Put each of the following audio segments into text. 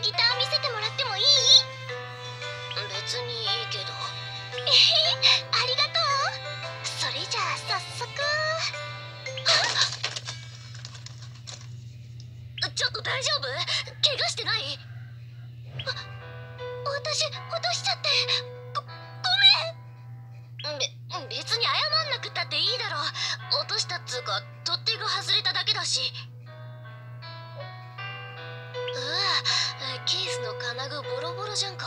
ギター見せてもらってもいい？ 別にいいけど。 ありがとう。それじゃあ早速。 ちょっと大丈夫？怪我してない？ 私落としちゃってごめん。別に謝んなくったっていいだろ。落としたっつうか取っ手が外れただけだし。ケースの金具ボロボロじゃんか。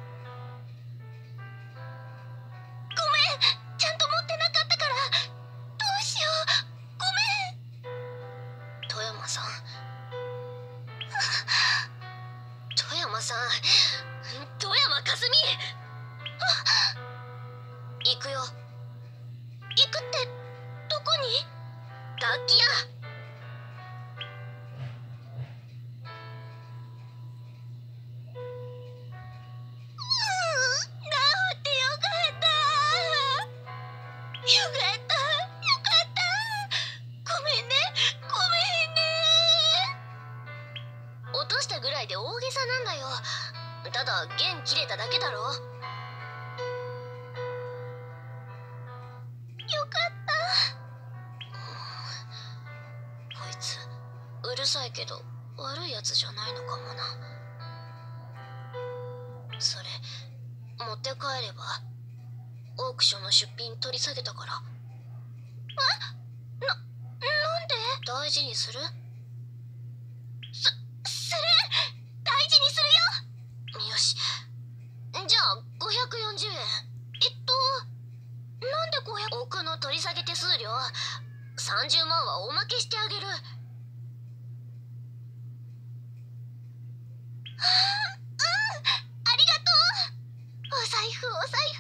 ごめん、ちゃんと持ってなかったから。どうしよう、ごめん。 富山さん富山さん富山かすみ。行くよ。 行くってどこに？ 楽器屋。落としたぐらいで大げさなんだよ。ただ弦切れただけだろ。 よかった。 こいつうるさいけど悪いやつじゃないのかもな。それ持って帰れば？オークションの出品取り下げたから。 なんで？ 大事にする？ する！大事にするよ。 よし、じゃあ540円。 なんで500？ 奥の取り下げ手数料30万はおまけしてあげる。 ありがとう。お財布。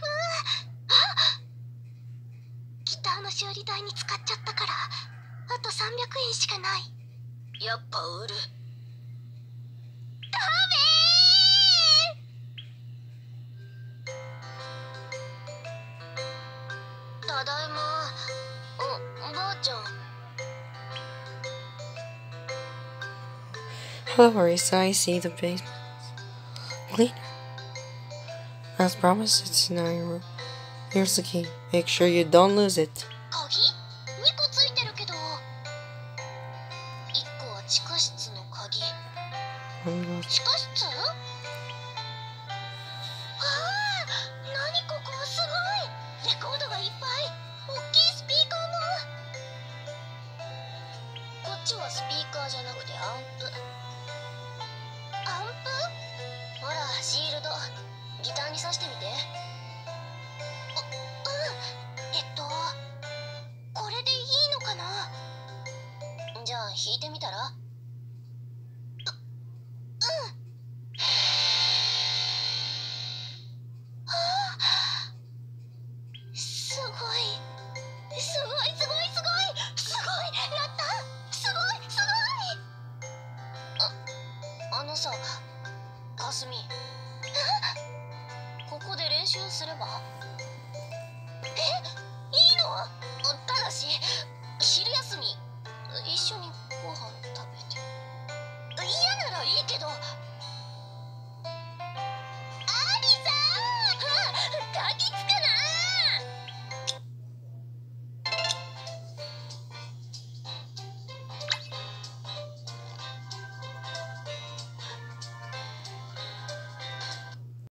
ギターの修理代に使っちゃったからあと300円しかない。 やっぱ売る。 ダメただいま。おばあちゃん。 Hello, Marisa. I see the base cleaner. As promised, it's in your room. Here's the key. Make sure you don't lose it. 鍵2個ついてるけど。1 個は地下室の鍵。 地下室？何ここ、すごい。レコードがいっぱい。大きいスピーカーも。 こっちはスピーカーじゃなくてアンプ。 アンプ？ ほらシールド、ギターに挿してみて。 これでいいのかな？ じゃあ弾いてみたら？ すごい。やった。すごい。 あのさ、かすみ。ここで練習すれば？